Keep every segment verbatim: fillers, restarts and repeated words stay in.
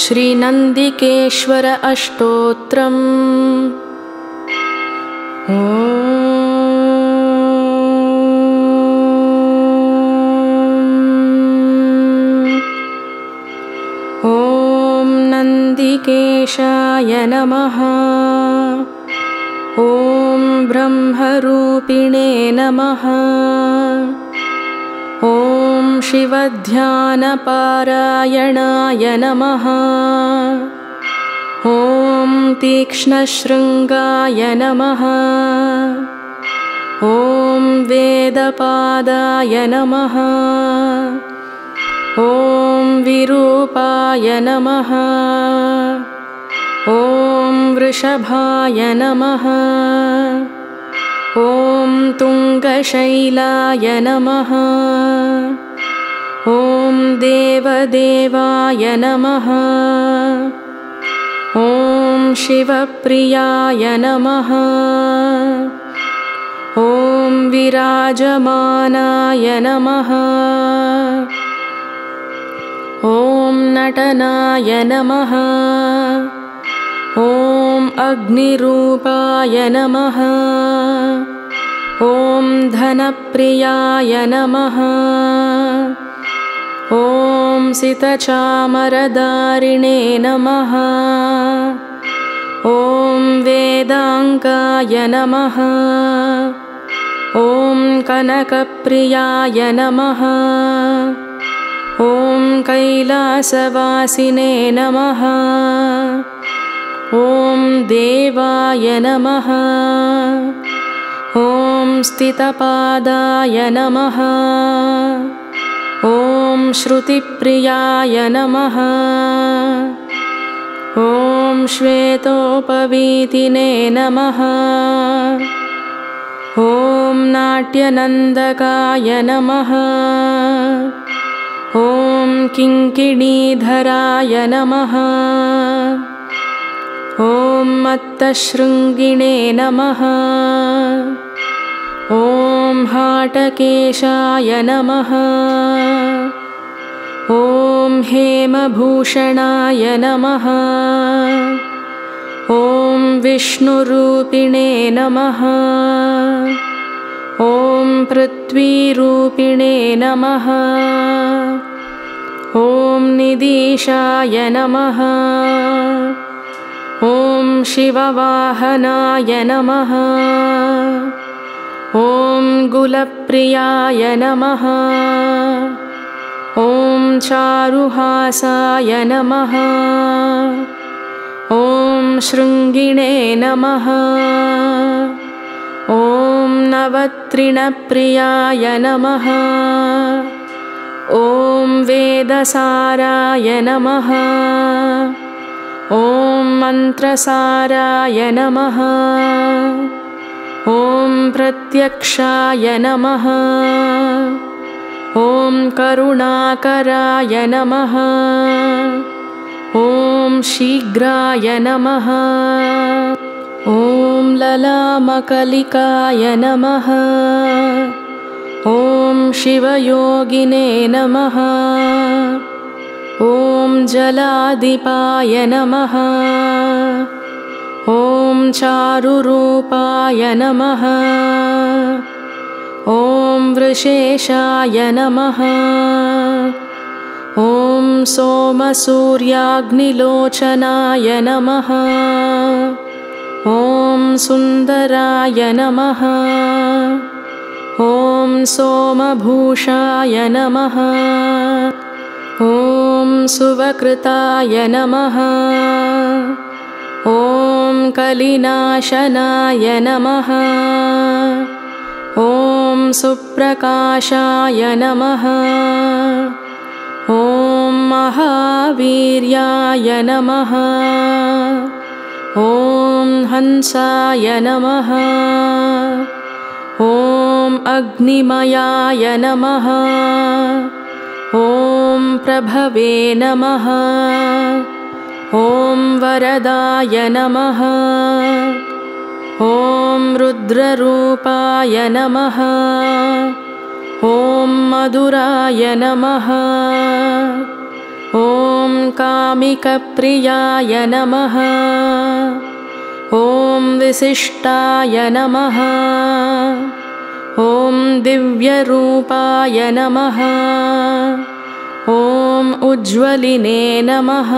श्रीनन्दिकेश्वर अष्टोत्रम्। ॐ नन्दिकेशाय नमः। ॐ ब्रह्मरूपिणे नमः। ॐ शिवध्यानपारायणाय नमः। ॐ तीक्ष्णशृङ्गाय नमः। ॐ वेदपादाय नमः। ॐ विरूपाय नमः। ॐ वृषभाय नमः। ॐ तुङ्गशैलाय नमः। ॐ देवदेवाय नमः। ॐ शिवप्रियाय नमः। ॐ विराजमानाय नमः। ॐ नटनाय नमः। ॐ अग्निरूपाय नमः। ॐ धनप्रियाय नमः। ॐ सितचामरधारिणे नमः। ॐ वेदाङ्गाय नमः। ॐ कनकप्रियाय नमः। ॐ कैलासवासिने नमः। ॐ देवाय नमः। ॐ स्थितपादाय नमः। ॐ श्रुतिप्रियाय नमः। ॐ श्वेतोपवीतिने नमः। ॐ नाट्यनन्दकाय नमः। ॐ किङ्किणीधराय नमः। ॐ मत्तशृङ्गिणे नमः। ॐ हाटकेशाय नमः। ॐ हेमभूषणाय नमः। ॐ विष्णुरूपिणे नमः। ॐ पृथ्वीरूपिणे नमः। ॐ निदीशाय नमः। ॐ शिववाहनाय नमः। ॐ गुलप्रियाय नमः। ॐ चारुहासाय नमः। ॐ शृङ्गिणे नमः। ॐ नवत्रिणप्रियाय नमः। ॐ वेदसाराय नमः। ॐ मन्त्रसाराय नमः। ॐ प्रत्यक्षाय नमः। ॐ करुणाकराय नमः। ॐ शीघ्राय नमः। ॐ ललामकलिकाय नमः। ॐ शिवयोगिने नमः। ॐ जलाधिपाय नमः। ॐ चारुरूपाय नमः। ॐ वृषेशाय नमः। ॐ सोमसूर्याग्निलोचनाय नमः। ॐ सुन्दराय नमः। ॐ सोमभूषाय नमः। ॐ सुवकृताय नमः। ॐ कलिनाशनाय नमः। ॐ सुप्रकाशाय नमः। ॐ महावीर्याय नमः। ॐ हंसाय नमः। ॐ अग्निमयाय नमः। ॐ प्रभवे नमः। ॐ वरदाय नमः। ॐ रुद्ररूपाय नमः। ॐ मधुराय नमः। ॐ कामिकप्रियाय नमः। ॐ विशिष्टाय नमः। ॐ दिव्यरूपाय नमः। ॐ उज्ज्वलिने नमः।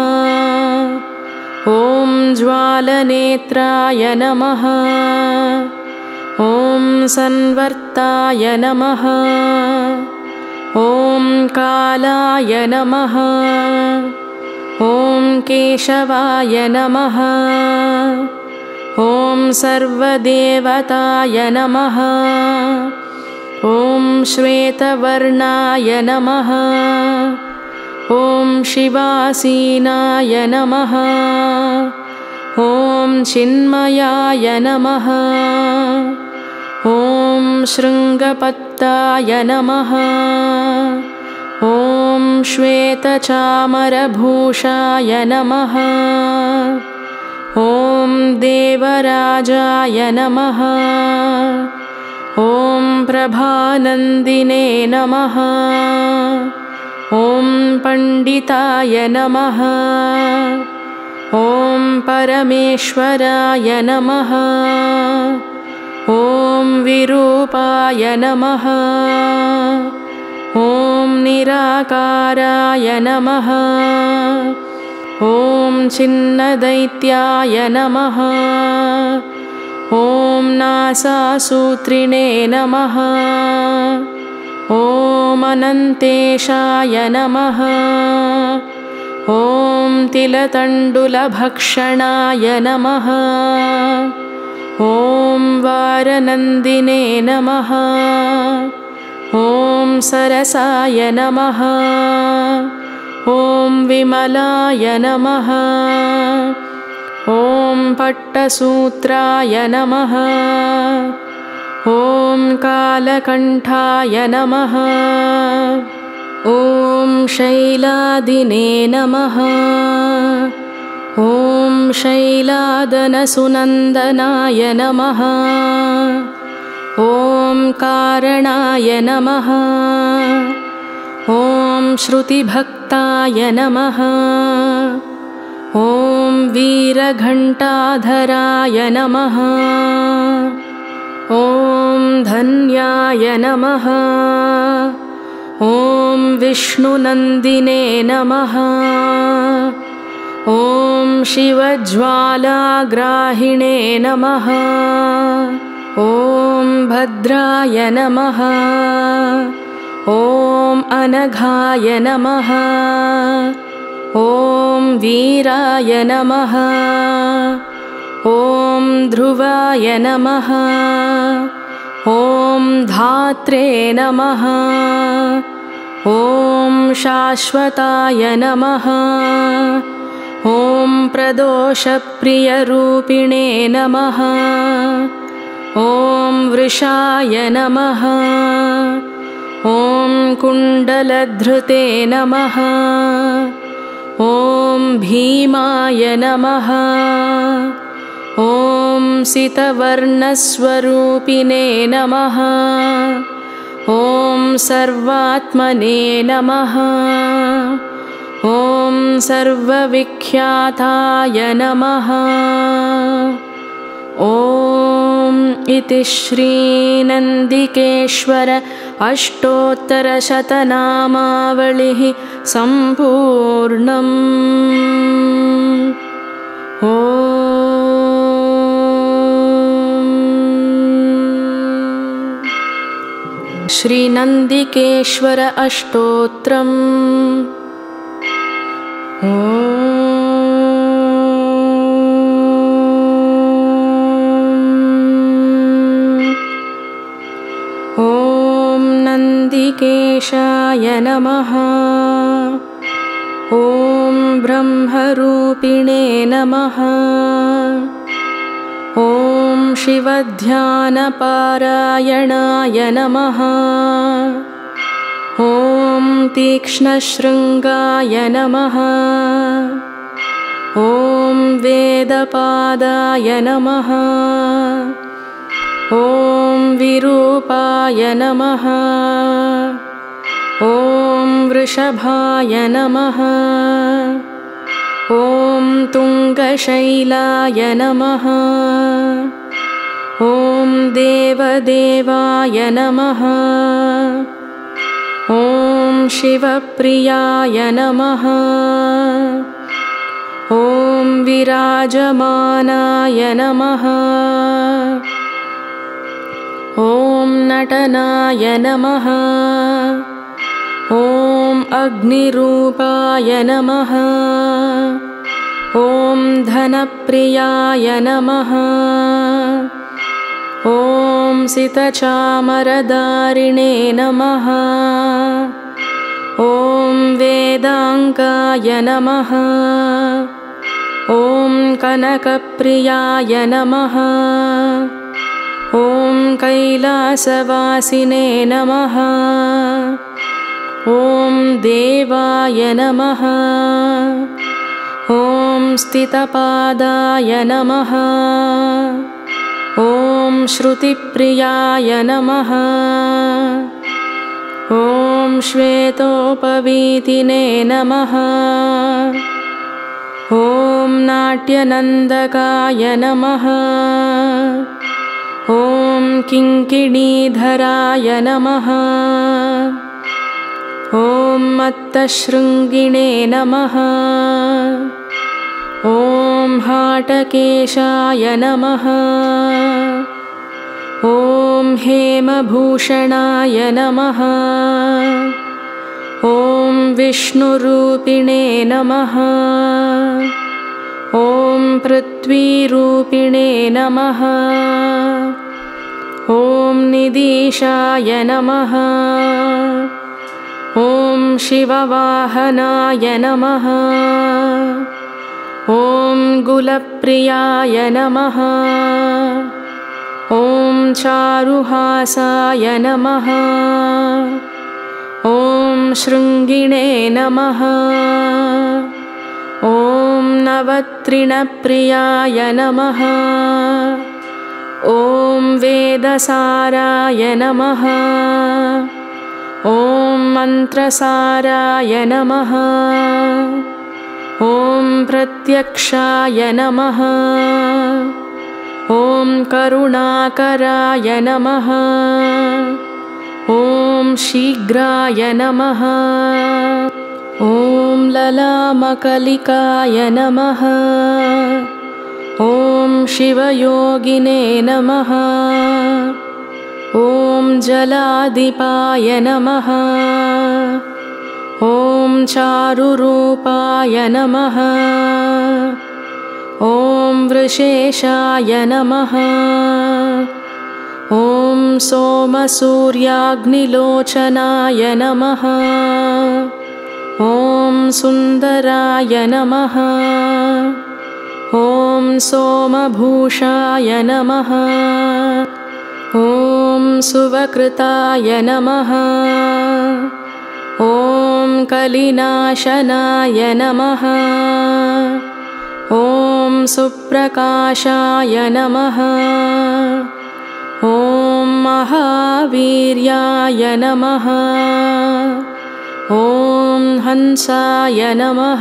ॐ ज्वालनेत्राय नमः। ॐ संवर्ताय नमः। ॐ कालाय नमः। ॐ केशवाय नमः। ॐ सर्वदेवताय नमः। ॐ श्वेतवर्णाय नमः। ॐ शिवासीनाय नमः। ॐ चिन्मयाय नमः। ॐ शृङ्गपत्ताय नमः। ॐ श्वेतचामरभूषाय नमः। ॐ देवराजाय नमः। ॐ प्रभानन्दिने नमः। ॐ पण्डिताय नमः। ॐ परमेश्वराय नमः। ॐ विरूपाय नमः। ॐ निराकाराय नमः। ॐ छिन्नदैत्याय नमः। ॐ नासासूत्रिणे नमः। ॐ अनन्तेशाय नमः। ॐ तिलतण्डुलभक्षणाय नमः। ॐ वारनन्दिने नमः। ॐ सरसाय नमः। ॐ विमलाय नमः। ॐ पट्टसूत्राय नमः। ॐ कालकण्ठाय नमः। ॐ शैलादिने नमः। ॐ शैलादनसुनन्दनाय नमः। ॐ कारणाय नमः। ॐ श्रुतिभक्ताय नमः। ॐ वीरघण्टाधराय नमः। ॐ धन्याय नमः। ॐ विष्णुनन्दिने नमः। ॐ शिवज्वालाग्राहिणे नमः। ॐ भद्राय नमः। ॐ अनघाय नमः। ॐ वीराय नमः। ॐ ध्रुवाय नमः। ॐ धात्रे नमः। ॐ शाश्वताय नमः। ॐ प्रदोषप्रियरूपिणे नमः। ॐ वृषाय नमः। ॐ कुण्डलधृते नमः। ॐ भीमाय नमः। ॐ सितवर्णस्वरूपिणे नमः। ॐ सर्वात्मने नमः। ॐ सर्वविख्याताय नमः। ॐ इति श्रीनन्दिकेश्वर अष्टोत्तरशतनामावलिः सम्पूर्णम्। ॐ श्रीनन्दिकेश्वर अष्टोत्रम्। ॐ नन्दिकेशाय नमः। ॐ ब्रह्मरूपिणे नमः। ॐ शिवध्यानपारायणाय नमः। ॐ तीक्ष्णशृङ्गाय नमः। ॐ वेदपादाय नमः। ॐ विरूपाय नमः। ॐ वृषभाय नमः। ॐ तुङ्गशैलाय नमः। ॐ देवदेवाय नमः। ॐ शिवप्रियाय नमः। ॐ विराजमानाय नमः। ॐ नटनाय नमः। ॐ अग्निरूपाय नमः। ॐ धनप्रियाय नमः। ॐ सितचामरधारिणे नमः। ॐ वेदाङ्गाय नमः। ॐ कनकप्रियाय नमः। ॐ कैलासवासिने नमः। ॐ देवाय नमः। ॐ स्थितपादाय नमः। ॐ श्रुतिप्रियाय नमः। ॐ श्वेतोपवीतिने नमः। ॐ नाट्यनन्दकाय नमः। ॐ किङ्किणीधराय नमः। ॐ मत्तशृङ्गिणे नमः। ॐ हाटकेशाय नमः। ॐ हेमभूषणाय नमः। ॐ विष्णुरूपिणे नमः। ॐ पृथ्वीरूपिणे नमः। ॐ निदीशाय नमः। ॐ शिववाहनाय नमः। ॐ गुलप्रियाय नमः। ॐ चारुहासाय नमः। ॐ शृङ्गिणे नमः। ॐ नवत्रिणप्रियाय नमः। ॐ वेदसाराय नमः। ॐ मन्त्रसाराय नमः। ॐ प्रत्यक्षाय नमः। ॐ करुणाकराय नमः। ॐ शीघ्राय नमः। ॐ ललामकलिकाय नमः। ॐ शिवयोगिने नमः। ॐ जलाधिपाय नमः। ॐ चारुरूपाय नमः। ॐ वृषेशाय नमः। ॐ सोमसूर्याग्निलोचनाय नमः। ॐ सुन्दराय नमः। ॐ सोमभूषाय नमः। ॐ सुवकृताय नमः। ॐ कलिनाशनाय नमः। ॐ सुप्रकाशाय नमः। ॐ महावीर्याय नमः। ॐ हंसाय नमः।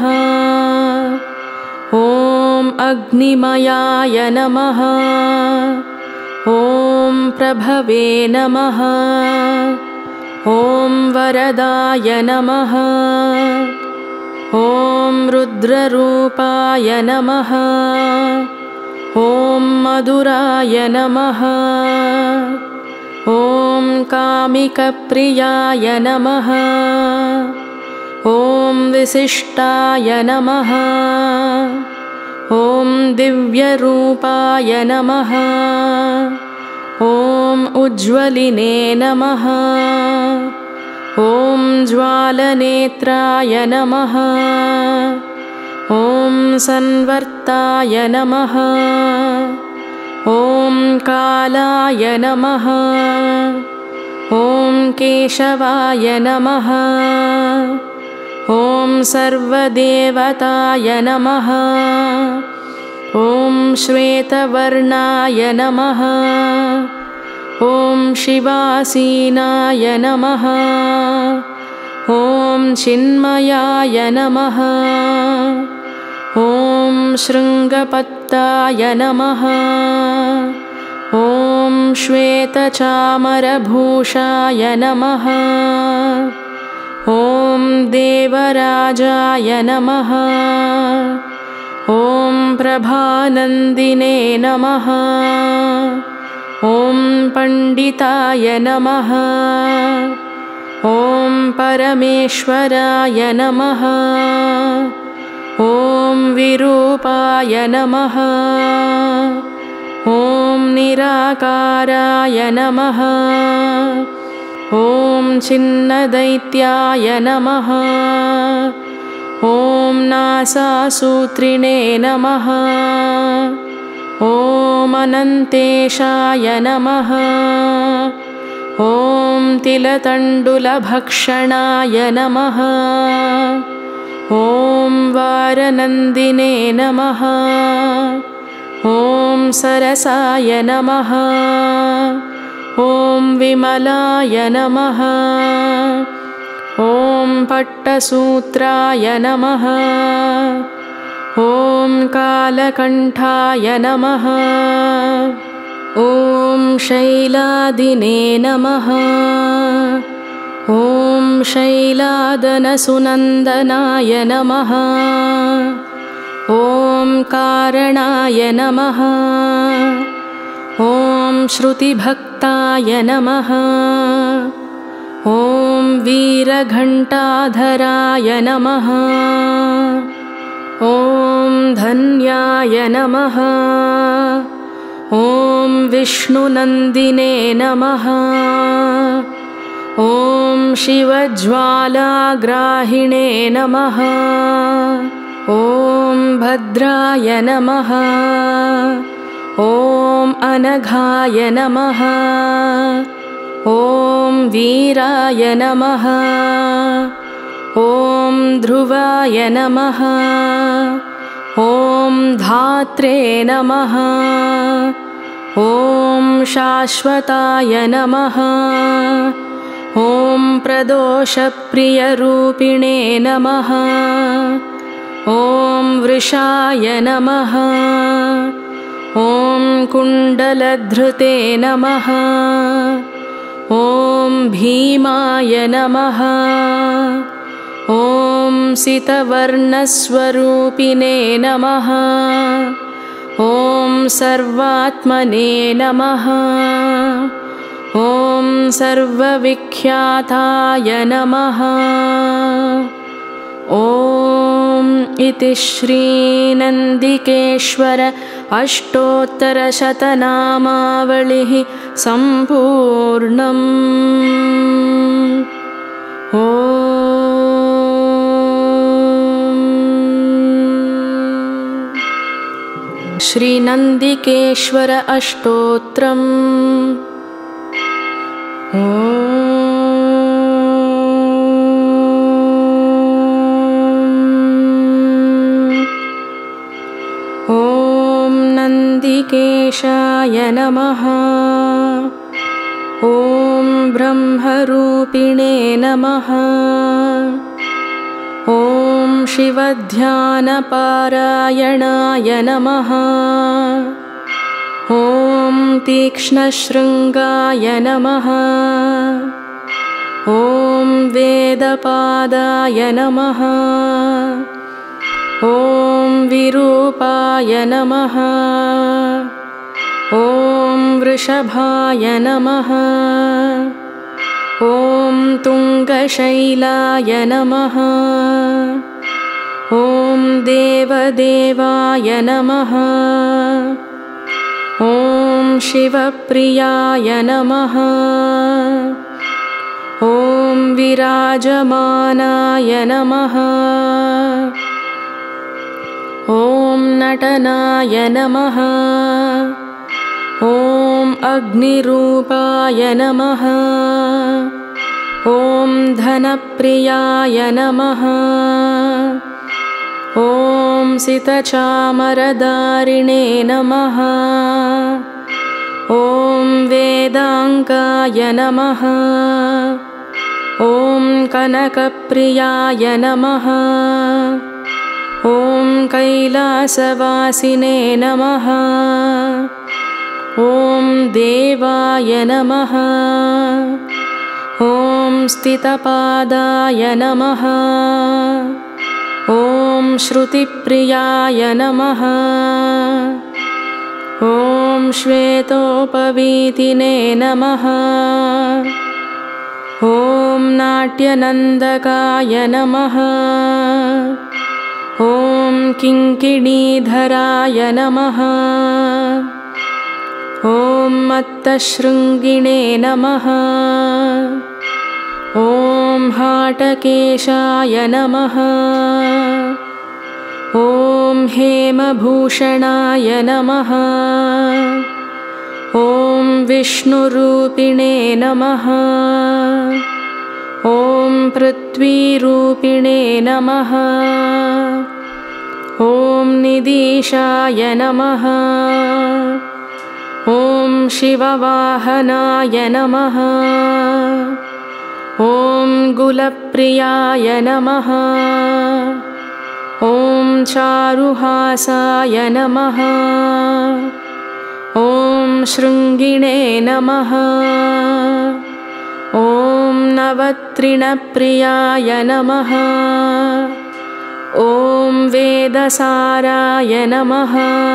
ॐ अग्निमयाय नमः। ॐ प्रभवे नमः। ॐ वरदाय नमः। ॐ रुद्ररूपाय नमः। ॐ मधुराय नमः। ॐ कामिकप्रियाय नमः। ॐ विशिष्टाय नमः। ॐ दिव्यरूपाय नमः। ॐ उज्ज्वलिने नमः। ॐ ज्वालनेत्राय नमः। ॐ संवर्ताय नमः। ॐ कालाय नमः। ॐ केशवाय नमः। ॐ सर्वदेवताय नमः। ॐ श्वेतवर्णाय नमः। ॐ शिवासीनाय नमः। ॐ चिन्मयाय नमः। ॐ शृङ्गपत्ताय नमः। ॐ श्वेतचामरभूषाय नमः। ॐ देवराजाय नमः। ॐ प्रभानन्दिने नमः। ॐ पण्डिताय नमः। ॐ परमेश्वराय नमः। ॐ विरूपाय नमः। ॐ निराकाराय नमः। ॐ छिन्नदैत्याय नमः। ॐ नासासूत्रिणे नमः। ॐ अनन्तेशाय नमः। ॐ तिलतण्डुलभक्षणाय नमः। ॐ वारनन्दिने नमः। ॐ सरसाय नमः। ॐ विमलाय नमः। ॐ पट्टसूत्राय नमः। ॐ कालकण्ठाय नमः। ॐ शैलादिने नमः। ॐ शैलादनसुनन्दनाय नमः। ॐ कारणाय नमः। ॐ श्रुतिभक्ताय नमः। ॐ वीरघण्टाधराय नमः। ॐ धन्याय नमः। ॐ विष्णुनन्दिने नमः। ॐ शिवज्वालाग्राहिणे नमः। ॐ भद्राय नमः। ॐ अनघाय नमः। ॐ वीराय नमः। ॐ ध्रुवाय नमः। ॐ धात्रे नमः। ॐ शाश्वताय नमः। ॐ प्रदोषप्रियरूपिणे नमः। ॐ वृषाय नमः। ॐ कुण्डलधृते नमः। ॐ भीमाय नमः। ॐ सितवर्णस्वरूपिणे नमः। ॐ सर्वात्मने नमः। ॐ सर्वविख्याताय नमः। ॐ इति श्रीनन्दिकेश्वर अष्टोत्तरशतनामावलिः सम्पूर्णम्। ॐ श्रीनन्दिकेश्वर अष्टोत्रम्। ॐ नन्दिकेशाय नमः। ॐ ब्रह्मरूपिणे नमः। ॐ शिवध्यानपारायणाय नमः। ॐ तीक्ष्णशृङ्गाय नमः। ॐ वेदपादाय नमः। ॐ विरूपाय नमः। ॐ वृषभाय नमः। ॐ तुङ्गशैलाय नमः। ॐ देवदेवाय नमः। ॐ शिवप्रियाय नमः। ॐ विराजमानाय नमः। ॐ नटनाय नमः। ॐ अग्निरूपाय नमः। ॐ धनप्रियाय नमः। ॐ सितचामरधारिणे नमः। ॐ वेदाङ्गाय नमः। ॐ कनकप्रियाय नमः। ॐ कैलासवासिने नमः। ॐ देवाय नमः। ॐ स्थितपादाय नमः। ॐ श्रुतिप्रियाय नमः। ॐ श्वेतोपवीतिने नमः। ॐ नाट्यनन्दकाय नमः। ॐ किङ्किणीधराय नमः। ॐ मत्तशृङ्गिणे नमः। ॐ हाटकेशाय नमः। ॐ हेमभूषणाय नमः। ॐ विष्णुरूपिणे नमः। ॐ पृथ्वीरूपिणे नमः। ॐ निदीशाय नमः। ॐ शिववाहनाय नमः। ॐ गुलप्रियाय नमः। ॐ चारुहासाय नमः। ॐ शृङ्गिणे नमः। ॐ नवत्रिणप्रियाय नमः। ॐ वेदसाराय नमः।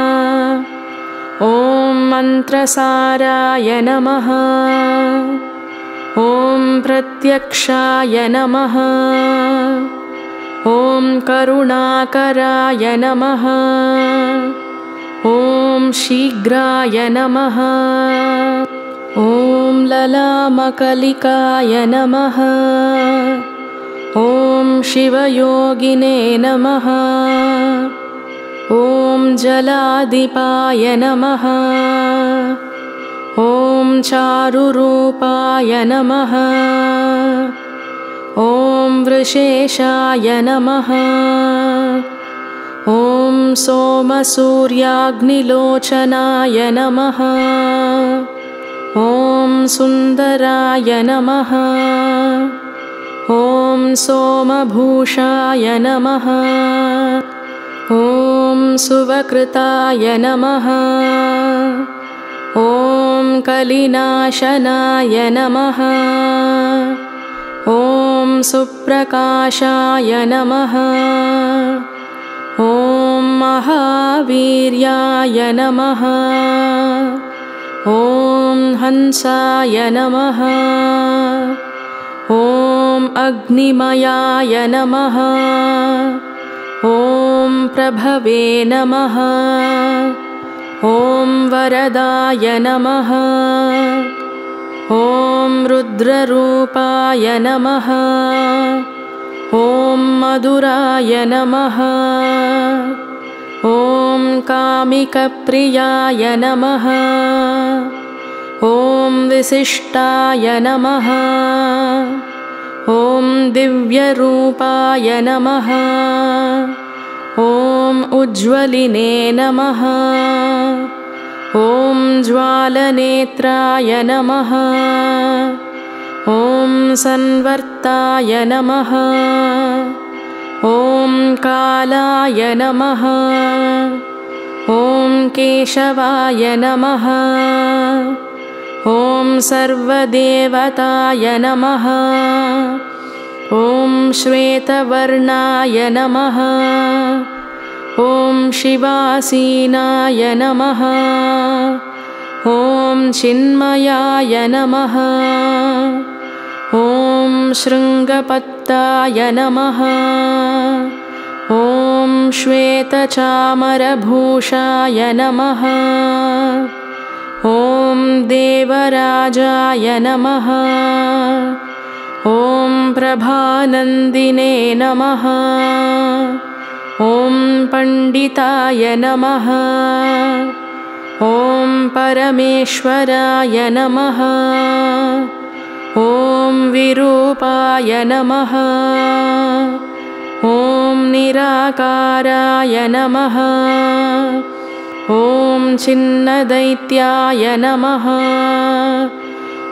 ॐ मन्त्रसाराय नमः। ॐ प्रत्यक्षाय नमः। ॐ करुणाकराय नमः। ॐ शीघ्राय नमः। ॐ ललामकलिकाय नमः। ॐ शिवयोगिने नमः। ॐ जलाधिपाय नमः। ॐ चारुरूपाय नमः। ॐ वृषेशाय नमः। ॐ सोमसूर्याग्निलोचनाय नमः। ॐ सुन्दराय नमः। ॐ सोमभूषाय नमः। ॐ सुवकृताय नमः। ॐ कलिनाशनाय नमः। ॐ सुप्रकाशाय नमः। ॐ महावीर्याय नमः। ॐ हंसाय नमः। ॐ अग्निमयाय नमः। ॐ प्रभवे नमः। ॐ वरदाय नमः। ॐ रुद्ररूपाय नमः। ॐ मधुराय नमः। ॐ कामिकप्रियाय नमः। ॐ विशिष्टाय नमः। ॐ दिव्यरूपाय नमः। ॐ उज्ज्वलिने नमः। ॐ ज्वालनेत्राय नमः। ॐ संवर्ताय नमः। ॐ कालाय नमः। ॐ केशवाय नमः। ॐ सर्वदेवताय नमः। ॐ श्वेतवर्णाय नमः। ॐ शिवासीनाय नमः। ॐ चिन्मयाय नमः। ॐ शृङ्गपत्ताय नमः। ॐ श्वेतचामरभूषाय नमः। ॐ देवराजाय नमः। ॐ प्रभानन्दिने नमः। ॐ पण्डिताय नमः। ॐ परमेश्वराय नमः। ॐ विरूपाय नमः। ॐ निराकाराय नमः। ॐ छिन्नदैत्याय नमः।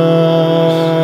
शिवाय